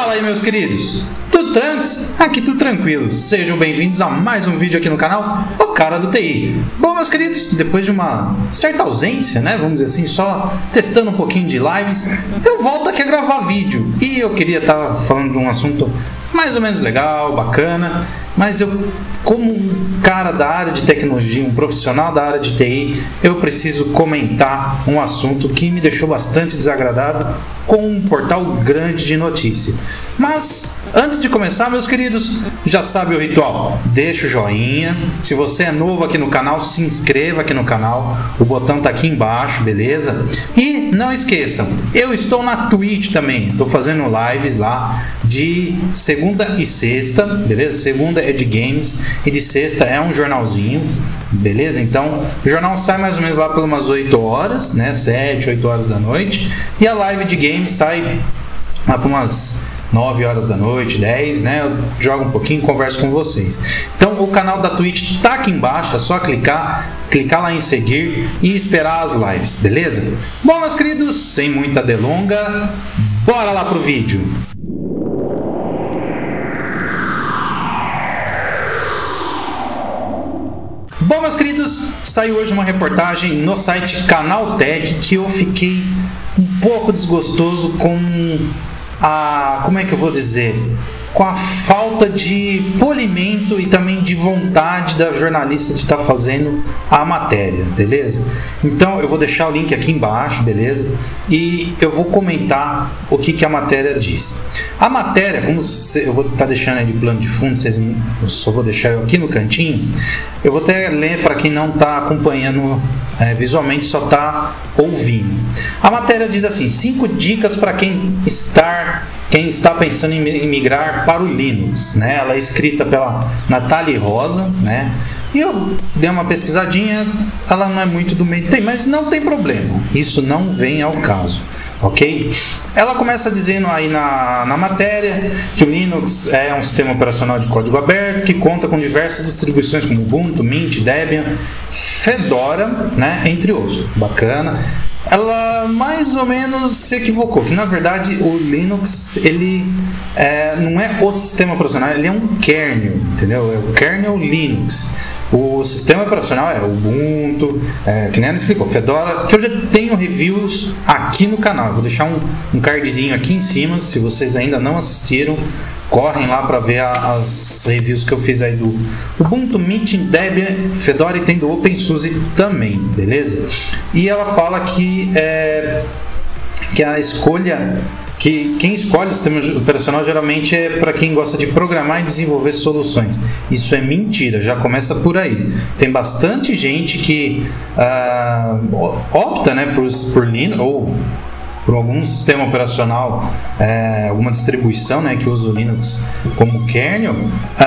Fala aí, meus queridos, tudo tranks? Aqui tudo tranquilo. Sejam bem-vindos a mais um vídeo aqui no canal, o Cara do TI. Bom, meus queridos, depois de uma certa ausência, né, vamos dizer assim, só testando um pouquinho de lives, eu volto aqui a gravar vídeo. E eu queria estar falando de um assunto mais ou menos legal, bacana, mas eu, como um cara da área de tecnologia, um profissional da área de TI, eu preciso comentar um assunto que me deixou bastante desagradável com um portal grande de notícia. Mas antes de começar, meus queridos, já sabe o ritual, deixa o joinha. Se você é novo aqui no canal, se inscreva aqui no canal, o botão tá aqui embaixo, beleza? E não esqueçam, eu estou na Twitch também, estou fazendo lives lá de segunda e sexta, beleza? Segunda é de games e de sexta é um jornalzinho, beleza? Então o jornal sai mais ou menos lá por umas 8 horas, né? 7, 8 horas da noite, e a live de games sai lá por umas 9 horas da noite, 10, né? Eu jogo um pouquinho e converso com vocês. Então o canal da Twitch tá aqui embaixo, é só clicar lá em seguir e esperar as lives, beleza? Bom, meus queridos, sem muita delonga, bora lá pro vídeo. Bom, meus queridos, saiu hoje uma reportagem no site Canaltech que eu fiquei um pouco desgostoso com a, como é que eu vou dizer, com a falta de polimento e também de vontade da jornalista de estar fazendo a matéria, beleza? Então eu vou deixar o link aqui embaixo, beleza? E eu vou comentar o que a matéria diz. A matéria, como eu vou estar deixando aí de plano de fundo, eu só vou deixar aqui no cantinho, eu vou até ler para quem não está acompanhando visualmente, só está ouvindo. A matéria diz assim: 5 dicas para quem está pensando em migrar para o Linux, né? Ela é escrita pela Natália Rosa, né? E eu dei uma pesquisadinha, ela não é muito do meio, mas não tem problema, isso não vem ao caso, ok? Ela começa dizendo aí na matéria que o Linux é um sistema operacional de código aberto que conta com diversas distribuições como Ubuntu, Mint, Debian, Fedora, né? Entre outros. Bacana. Ela mais ou menos se equivocou, que na verdade o Linux ele não é o sistema operacional, ele é um kernel, entendeu? É o kernel Linux. O sistema operacional é Ubuntu, que nem ela explicou, Fedora, que eu já tenho reviews aqui no canal. Eu vou deixar um cardzinho aqui em cima, se vocês ainda não assistiram, correm lá para ver as reviews que eu fiz aí do Ubuntu, Mint, Debian, Fedora, e tem do OpenSUSE também, beleza? E ela fala que a escolha, que quem escolhe o sistema operacional geralmente é para quem gosta de programar e desenvolver soluções. Isso é mentira, já começa por aí. Tem bastante gente que opta, né, por Linux ou por algum sistema operacional, alguma distribuição, né, que usa o Linux como kernel,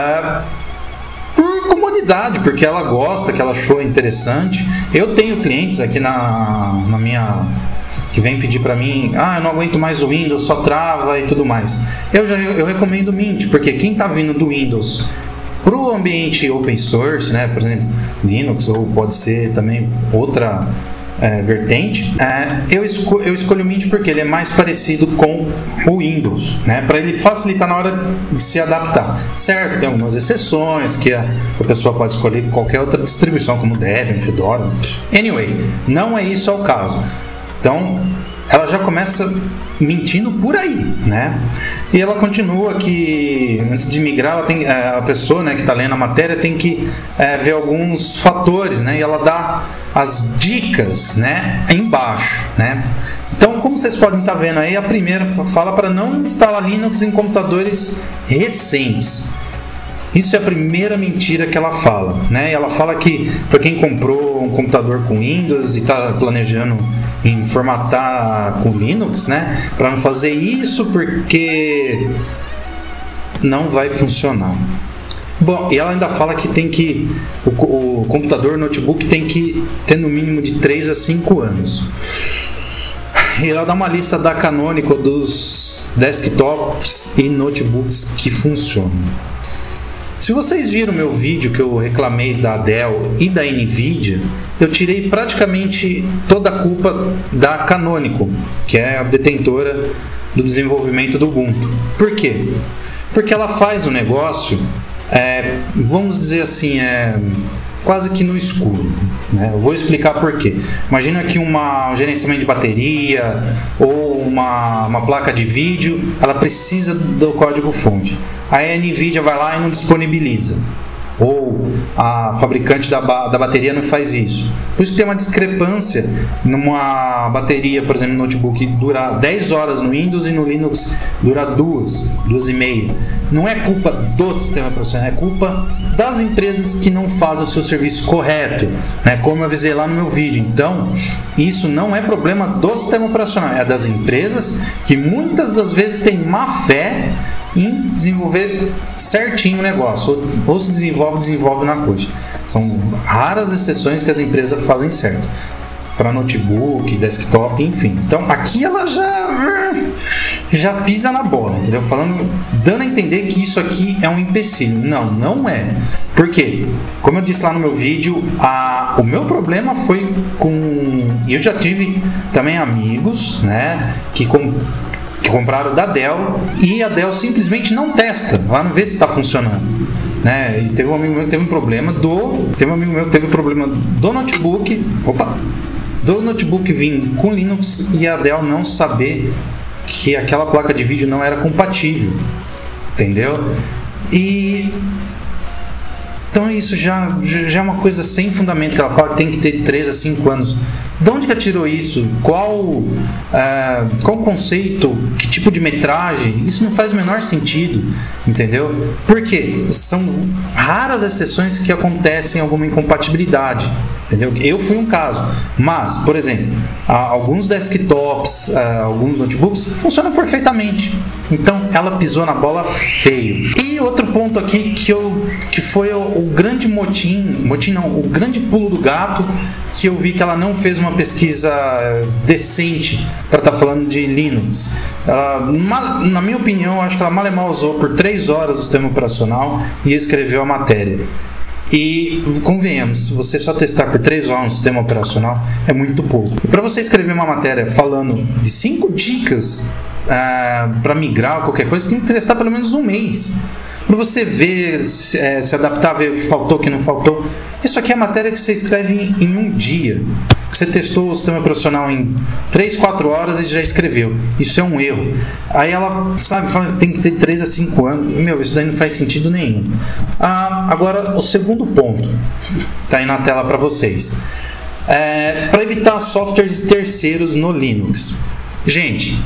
por comodidade, porque ela gosta, que ela achou interessante. Eu tenho clientes aqui na minha, que vem pedir para mim, eu não aguento mais o Windows, só trava e tudo mais. Eu recomendo o Mint, porque quem está vindo do Windows para o ambiente open source, né, por exemplo, Linux, ou pode ser também outra vertente, eu escolho o Mint porque ele é mais parecido com o Windows, né, para ele facilitar na hora de se adaptar, certo? Tem algumas exceções que a pessoa pode escolher qualquer outra distribuição como Debian, Fedora. Anyway, não é isso ao caso. Então ela já começa mentindo por aí, né? E ela continua que antes de migrar, a pessoa, né, que está lendo a matéria tem que ver alguns fatores, né? E ela dá as dicas, né, embaixo, né? Então, como vocês podem estar vendo aí, a primeira fala para não instalar Linux em computadores recentes. Isso é a primeira mentira que ela fala, né? E ela fala que para quem comprou um computador com Windows e está planejando em formatar com Linux, né, para não fazer isso porque não vai funcionar. Bom, e ela ainda fala que tem que o computador, notebook, tem que ter no mínimo de 3 a 5 anos. E ela dá uma lista da Canonical dos desktops e notebooks que funcionam. Se vocês viram meu vídeo que eu reclamei da Dell e da Nvidia, eu tirei praticamente toda a culpa da Canonical, que é a detentora do desenvolvimento do Ubuntu. Por quê? Porque ela faz o negócio, vamos dizer assim, quase que no escuro, né? Eu vou explicar por quê. Imagina que um gerenciamento de bateria ou uma placa de vídeo, ela precisa do código-fonte. Aí a NVIDIA vai lá e não disponibiliza. Ou a fabricante da bateria não faz isso. Por isso que tem uma discrepância numa bateria, por exemplo, no notebook, dura 10 horas no Windows e no Linux dura 2,5. Não é culpa do sistema operacional, é culpa das empresas que não fazem o seu serviço correto, né? Como eu avisei lá no meu vídeo. Então, isso não é problema do sistema operacional, é das empresas que muitas das vezes têm má fé em desenvolver certinho o negócio, ou se desenvolve na coxa. São raras exceções que as empresas fazem certo, para notebook, desktop, enfim. Então aqui ela já pisa na bola, entendeu? Dando a entender que isso aqui é um empecilho. Não é. Por quê? Como eu disse lá no meu vídeo, o meu problema foi com... Eu já tive também amigos, né, que compraram da Dell e a Dell simplesmente não testa, ela não vê se está funcionando, né? E teve um amigo meu que teve um problema do notebook, vir com Linux e a Dell não saber que aquela placa de vídeo não era compatível, entendeu? Então isso já é uma coisa sem fundamento, que ela fala que tem que ter 3 a 5 anos. De onde que ela tirou isso? Qual o conceito? Que tipo de metragem? Isso não faz o menor sentido, entendeu? Porque são raras exceções que acontecem alguma incompatibilidade, entendeu? Eu fui um caso, mas, por exemplo, alguns desktops, alguns notebooks funcionam perfeitamente. Então ela pisou na bola feio. E outro ponto aqui que foi o grande o grande pulo do gato, que eu vi que ela não fez uma pesquisa decente para estar falando de Linux. Na minha opinião, acho que ela mal e mal usou por 3 horas o sistema operacional e escreveu a matéria. E convenhamos, se você só testar por 3 horas um sistema operacional é muito pouco. E para você escrever uma matéria falando de 5 dicas para migrar ou qualquer coisa, você tem que testar pelo menos um mês, para você ver, se adaptar, ver o que faltou, o que não faltou. Isso aqui é a matéria que você escreve em um dia. Você testou o sistema operacional em 3, 4 horas e já escreveu. Isso é um erro. Aí ela, fala que tem que ter 3 a 5 anos. Isso daí não faz sentido nenhum. Agora, o segundo ponto está aí na tela para vocês. Para evitar softwares terceiros no Linux. Gente,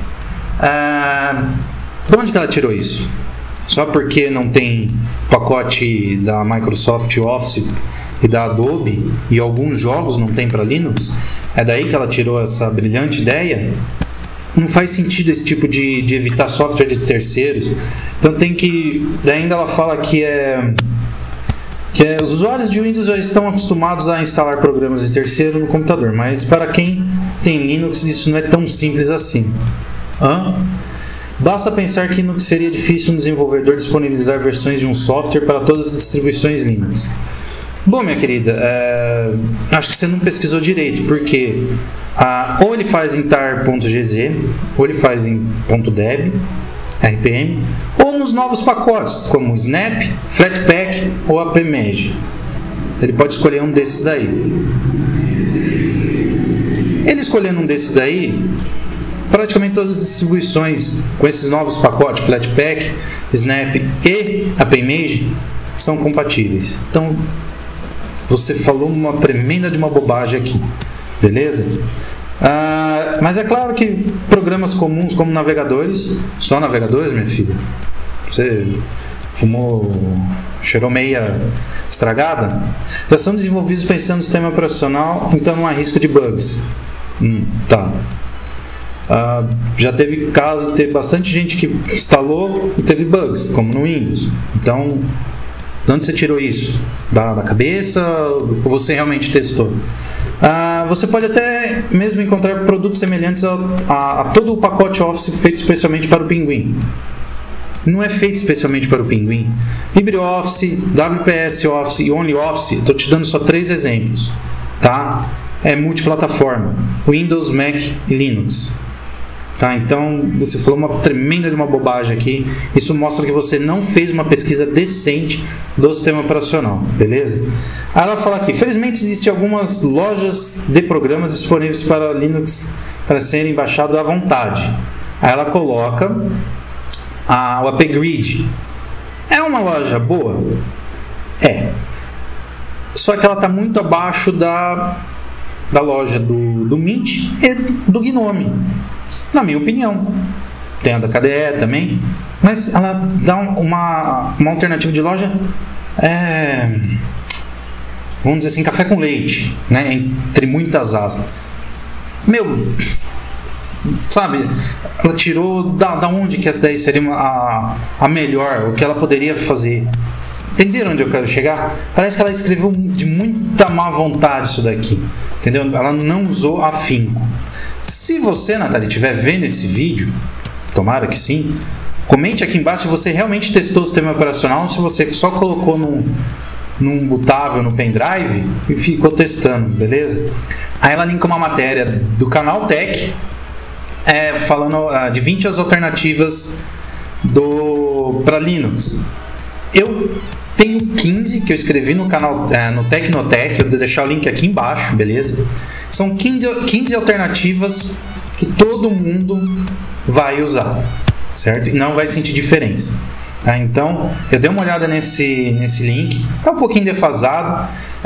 de onde que ela tirou isso? Só porque não tem pacote da Microsoft Office e da Adobe e alguns jogos não tem para Linux? É daí que ela tirou essa brilhante ideia? Não faz sentido esse tipo de evitar software de terceiros. Então tem que... Daí ainda ela fala que os usuários de Windows já estão acostumados a instalar programas de terceiro no computador, mas para quem tem Linux isso não é tão simples assim. Basta pensar que seria difícil um desenvolvedor disponibilizar versões de um software para todas as distribuições Linux. Bom, minha querida, acho que você não pesquisou direito, porque ou ele faz em tar.gz, ou ele faz em .deb, RPM, ou nos novos pacotes, como Snap, Flatpak ou AppMage. Ele pode escolher um desses daí. Ele escolhendo um desses daí, praticamente todas as distribuições com esses novos pacotes, Flatpak, Snap e AppMage, são compatíveis. Então, você falou uma tremenda de uma bobagem aqui, beleza? Mas é claro que programas comuns como navegadores, só navegadores, minha filha, você cheirou meia estragada, já são desenvolvidos pensando no sistema operacional, então não há risco de bugs. Tá. Já teve caso de ter bastante gente que instalou e teve bugs, como no Windows. Então, de onde você tirou isso? Da cabeça ou você realmente testou? Você pode até mesmo encontrar produtos semelhantes a todo o pacote Office feito especialmente para o Pinguim. Não é feito especialmente para o Pinguim. LibreOffice, WPS Office e OnlyOffice, estou te dando só 3 exemplos, tá? É multiplataforma: Windows, Mac e Linux. Tá, então você falou uma tremenda de uma bobagem aqui. Isso mostra que você não fez uma pesquisa decente do sistema operacional, beleza? Aí ela fala aqui: felizmente existem algumas lojas de programas disponíveis para Linux para serem baixados à vontade. Aí ela coloca o Upgrid. É uma loja boa? É. Só que ela está muito abaixo da loja do Mint e do GNOME, na minha opinião. Tem a da KDE também, mas ela dá uma alternativa de loja, vamos dizer assim, café com leite, né? Entre muitas aspas. Meu, sabe, ela tirou da onde que essa daí seria a melhor, o que ela poderia fazer. Entenderam onde eu quero chegar? Parece que ela escreveu de muita má vontade isso daqui, entendeu? Ela não usou afinco. Se você, Nathalie, estiver vendo esse vídeo, tomara que sim, comente aqui embaixo se você realmente testou o sistema operacional ou se você só colocou num bootável, no pendrive e ficou testando, beleza? Aí ela linka uma matéria do Canal Tech falando de 20 as alternativas para Linux. Eu tenho 15 que eu escrevi no canal, no Tecnotech. Eu vou deixar o link aqui embaixo, beleza? São 15 alternativas que todo mundo vai usar, certo? E não vai sentir diferença, tá? Então, eu dei uma olhada nesse link. Tá um pouquinho defasado.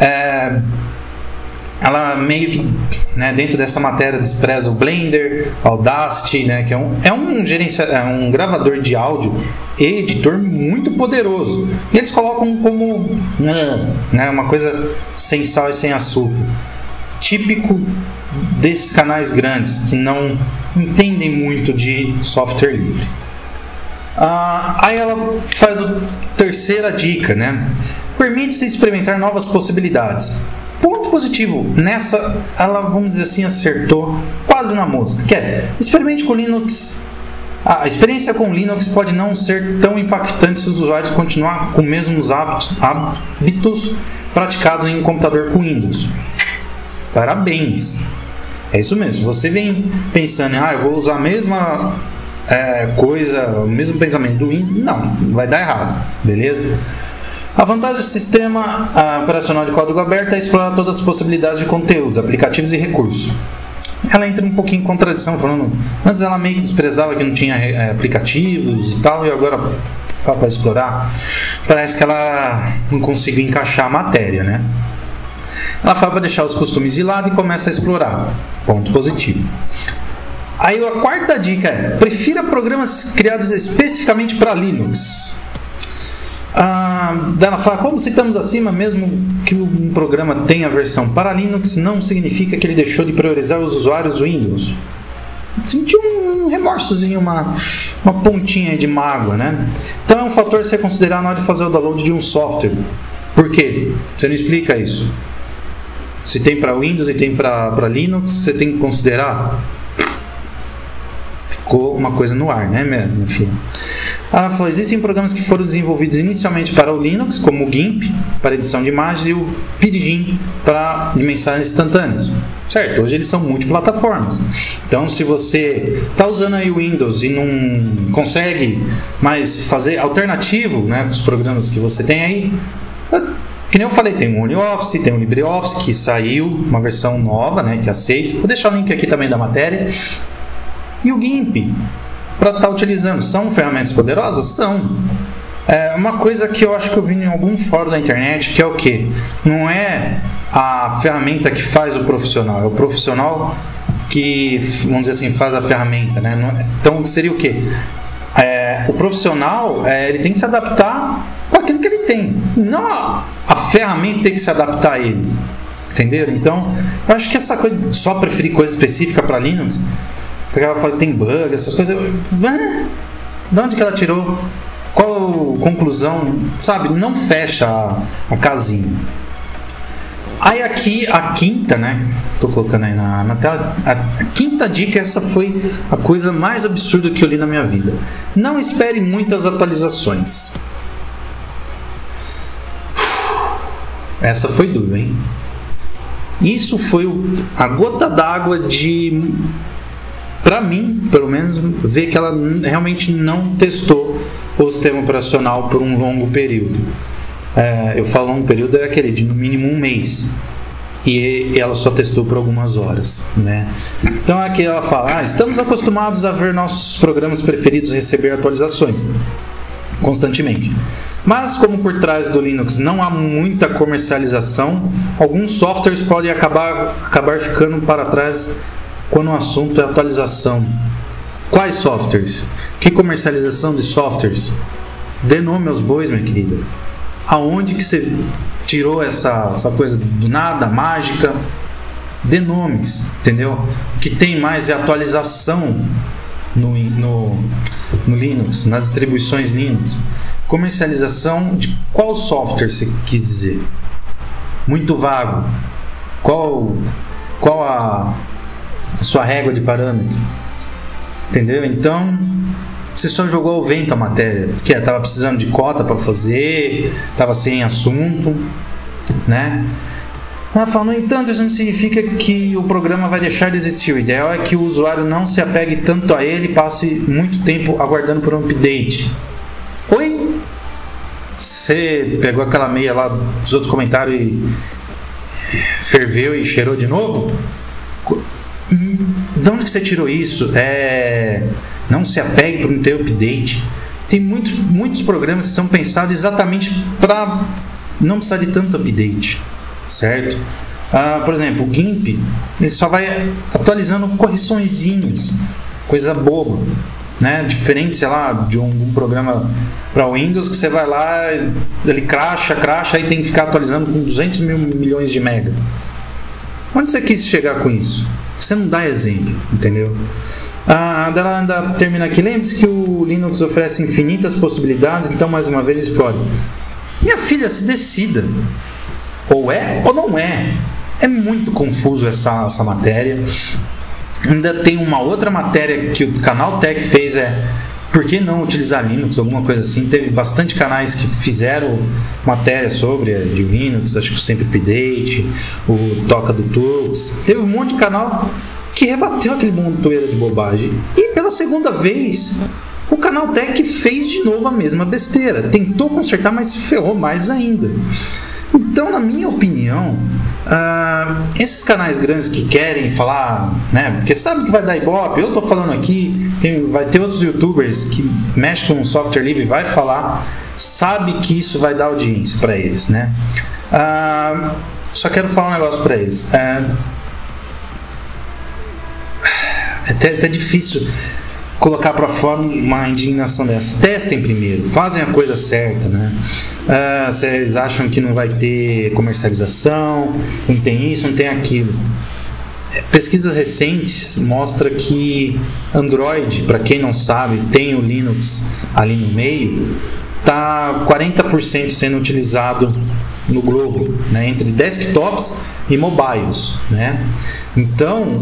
Ela meio que, né, dentro dessa matéria despreza o Blender, o Audacity, né, que é um gravador de áudio e editor muito poderoso. E eles colocam como uma coisa sem sal e sem açúcar, típico desses canais grandes que não entendem muito de software livre. Aí ela faz a terceira dica, né? Permite-se experimentar novas possibilidades. Ponto positivo, nessa ela, vamos dizer assim, acertou quase na mosca, que é: experimente com Linux. A experiência com Linux pode não ser tão impactante se os usuários continuarem com os mesmos hábitos praticados em um computador com Windows. Parabéns, é isso mesmo. Você vem pensando, eu vou usar a mesma coisa, o mesmo pensamento do Windows. Não, vai dar errado, beleza? A vantagem do sistema operacional de código aberto é explorar todas as possibilidades de conteúdo, aplicativos e recursos. Ela entra um pouquinho em contradição, falando, antes ela meio que desprezava que não tinha aplicativos e tal, e agora fala para explorar. Parece que ela não conseguiu encaixar a matéria, né? Ela fala para deixar os costumes de lado e começa a explorar. Ponto positivo. Aí a quarta dica é: prefira programas criados especificamente para Linux. Ela fala: como citamos acima, mesmo que um programa tenha a versão para Linux, não significa que ele deixou de priorizar os usuários Windows. Senti um remorsozinho, uma pontinha de mágoa, né? Então é um fator a ser considerado na hora de fazer o download de um software. Por quê? Você não explica isso. Se tem para Windows e tem para Linux, você tem que considerar. Ficou uma coisa no ar, né, minha filha? Ela falou: existem programas que foram desenvolvidos inicialmente para o Linux, como o GIMP para edição de imagens e o Pidgin para mensagens instantâneas. Certo, hoje eles são multiplataformas. Então, se você está usando aí o Windows e não consegue mais fazer alternativo, né, com os programas que você tem aí, que nem eu falei, tem o OnlyOffice, tem o LibreOffice, que saiu uma versão nova, né, que é a 6. Vou deixar o link aqui também da matéria. E o GIMP, para estar utilizando. São ferramentas poderosas? São. Uma coisa que eu acho que eu vi em algum fórum da internet, que é o quê? Não é a ferramenta que faz o profissional, é o profissional que, vamos dizer assim, faz a ferramenta, né? Então seria o quê? O profissional, ele tem que se adaptar com aquilo que ele tem, e não a ferramenta tem que se adaptar a ele. Entenderam? Então, eu acho que essa coisa de só preferir coisa específica para Linux, porque ela fala que tem bug, essas coisas. De onde que ela tirou? Qual conclusão? Sabe? Não fecha a casinha. Aí aqui a quinta, né? Tô colocando aí na tela. A quinta dica, essa foi a coisa mais absurda que eu li na minha vida. Não espere muitas atualizações. Essa foi dura, hein? Isso foi a gota d'água de para mim, pelo menos, ver que ela realmente não testou o sistema operacional por um longo período. Eu falo longo período, é aquele de no mínimo um mês. E ela só testou por algumas horas, né? Então aqui ela fala: estamos acostumados a ver nossos programas preferidos receber atualizações constantemente, mas como por trás do Linux não há muita comercialização, alguns softwares podem acabar ficando para trás quando o assunto é atualização. Quais softwares? Que comercialização de softwares? Dê nome aos bois, minha querida. Aonde que você tirou essa coisa do nada, mágica? Dê nomes, entendeu? O que tem mais é atualização no Linux, nas distribuições Linux. Comercialização de qual software você quis dizer? Muito vago. Qual a sua régua de parâmetro? Entendeu? Então, você só jogou ao vento a matéria, que estava precisando de cota para fazer, estava sem assunto, né? Ela fala: no entanto, isso não significa que o programa vai deixar de existir. O ideal é que o usuário não se apegue tanto a ele e passe muito tempo aguardando por um update. Oi? Você pegou aquela meia lá dos outros comentários e ferveu e cheirou de novo? De onde que você tirou isso? Não se apegue por não ter update. Tem muitos programas que são pensados exatamente para não precisar de tanto update, certo? Por exemplo, o GIMP, ele só vai atualizando correçõezinhas, coisa boba, né? Diferente, sei lá, de um programa para Windows que você vai lá, ele cracha, aí tem que ficar atualizando com 200 mil milhões de mega. Onde você quis chegar com isso? Você não dá exemplo, entendeu? Ela ainda termina aqui: lembre-se que o Linux oferece infinitas possibilidades, então mais uma vez explore. Minha filha, se decida. Ou é ou não é. É muito confuso essa matéria. Ainda tem uma outra matéria que o Canal Tech fez, por que não utilizar Linux, alguma coisa assim. Teve bastante canais que fizeram matéria sobre de Linux, acho que o Sempre Update, o Toca do Tux. Teve um monte de canal que rebateu aquele montoeiro de bobagem. E pela segunda vez, o Canal Tech fez de novo a mesma besteira. Tentou consertar, mas se ferrou mais ainda. Então, na minha opinião, esses canais grandes que querem falar, né, porque sabe que vai dar ibope, eu estou falando aqui, vai ter outros youtubers que mexem com software livre e vai falar, sabe que isso vai dar audiência para eles, né? Só quero falar um negócio para eles. É até difícil colocar para fora uma indignação dessa. Testem primeiro, fazem a coisa certa, né? Vocês acham que não vai ter comercialização, não tem isso, não tem aquilo. Pesquisas recentes mostram que Android, para quem não sabe, tem o Linux ali no meio, está 40% sendo utilizado no globo, né? Entre desktops e mobiles, né? Então,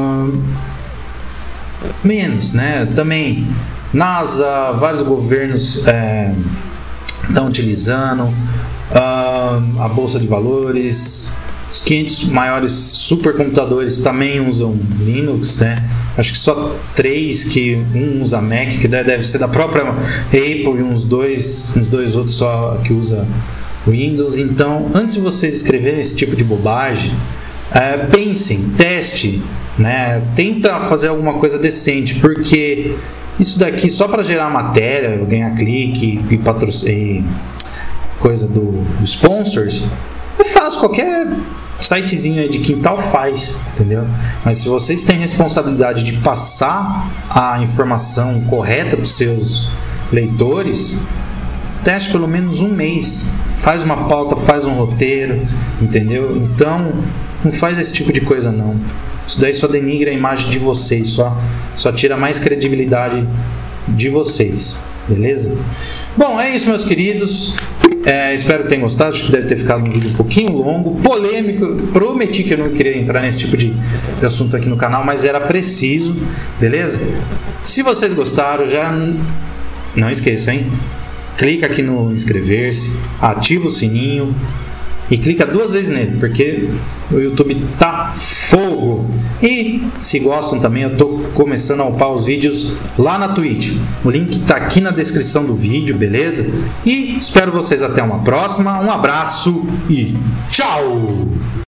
menos, né? Também NASA, vários governos estão utilizando, a bolsa de valores, os 500 maiores supercomputadores também usam Linux, né? Acho que só 3 que um usa Mac, que deve ser da própria Apple, e uns dois outros só que usa Windows. Então, antes de vocês escreverem esse tipo de bobagem, pensem, teste, né? Tenta fazer alguma coisa decente, porque isso daqui só para gerar matéria, ganhar clique e patrocínio, coisa do sponsors, é fácil, qualquer sitezinho aí de quintal faz, entendeu? Mas se vocês têm responsabilidade de passar a informação correta para os seus leitores, teste pelo menos um mês, faz uma pauta, faz um roteiro, entendeu? Então não faz esse tipo de coisa não. Isso daí só denigra a imagem de vocês, só tira mais credibilidade de vocês, beleza? Bom, é isso, meus queridos. Espero que tenham gostado. Acho que deve ter ficado um vídeo um pouquinho longo, polêmico. Prometi que eu não queria entrar nesse tipo de assunto aqui no canal, mas era preciso, beleza? Se vocês gostaram, já não esqueçam, hein? Clica aqui no inscrever-se, ativa o sininho, e clica 2 vezes nele, porque o YouTube tá fogo. E se gostam também, eu tô começando a upar os vídeos lá na Twitch. O link tá aqui na descrição do vídeo, beleza? E espero vocês até uma próxima. Um abraço e tchau!